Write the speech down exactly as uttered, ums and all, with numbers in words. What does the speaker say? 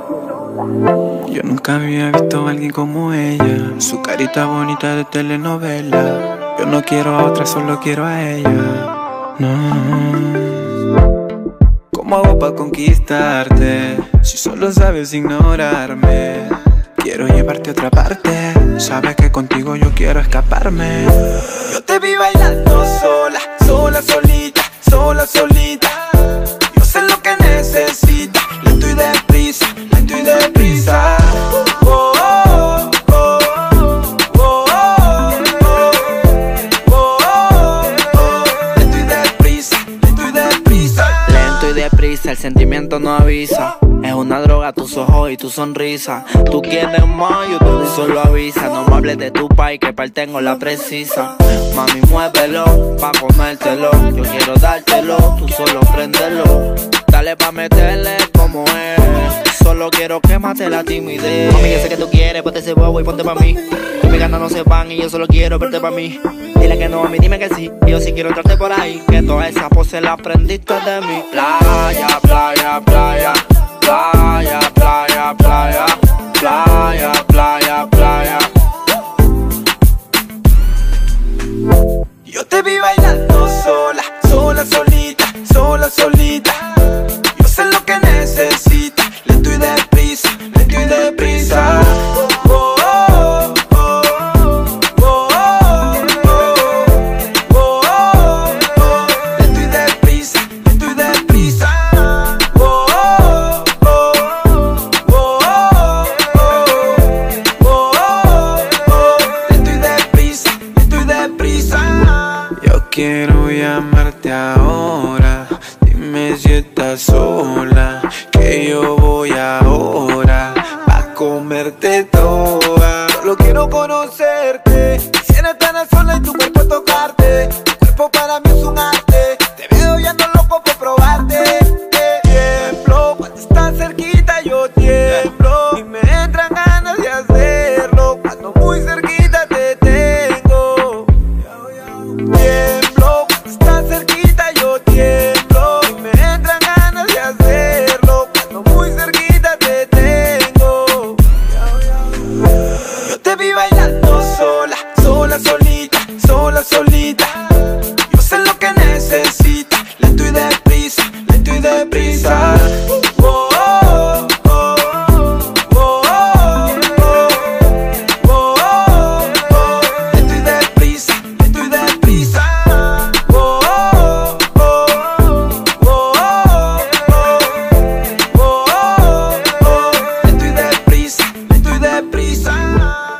Yo nunca había visto a alguien como ella, su carita bonita de telenovela. Yo no quiero a otra, solo quiero a ella. No. ¿Cómo hago para conquistarte si solo sabes ignorarme? Quiero llevarte a otra parte, sabes que contigo yo quiero escaparme. Yo te vi bailando sola, sola, solita, sola, solita. Yo sé lo que necesitas, lento y deprisa, lento y deprisa. Oh, oh, oh, oh, oh, oh, oh, oh. Lento y deprisa, lento y deprisa. Lento y deprisa, el sentimiento no avisa. Es una droga tus ojos y tu sonrisa. Tú quieres más, yo te doy, solo avisa. No me hables de tu país, que par tengo la precisa. Mami, muévelo, pa' comértelo. Yo quiero dártelo, tú solo préndelo. Dale pa' meterle como es. Solo quiero que mate la timidez. Mami, yo sé que tú quieres, ponte ese bobo y ponte pa' mí. Que mis ganas no se van y yo solo quiero verte pa' mí. Dile que no, a mí dime que sí, yo sí quiero entrarte por ahí. Que todas esas poses las aprendiste de mí. Playa, playa, playa. Playa, playa, playa, playa, playa, playa. Yo te vi bailando sola, sola, solita, sola, solita. Yo sé lo que necesitas, lento y deprisa, lento y deprisa. Oh, oh, oh, oh, oh, oh, oh, oh. Lento y deprisa, lento y deprisa. Oh, oh, oh, oh, oh, oh. Lento y deprisa, lento y deprisa. Yo quiero llamarte ahora, dime si estás sola, que yo voy ahora pa' comerte toda. Solo quiero conocerte, si eres tan sola y tu cuerpo tocarte. Tu cuerpo para mí es un arte, te veo y ando loco por probarte. Tiemblo, cuando estás cerquita yo tiemblo y me entran ganas de hacerlo, cuando muy cerquita te tengo. Tiemblo, cuando estás cerquita yo tiemblo y me entran ganas de hacerlo, cuando muy cerquita te tengo. Yo te vi bailando sola, sola, solita, sola, solita. Yo sé lo que necesitas, lento y deprisa, lento y deprisa. Oh, oh, oh, oh, oh, oh, oh, oh. Lento y deprisa, lento y deprisa. Oh, oh, oh, oh, oh, oh, oh, oh. Lento y deprisa, lento y deprisa.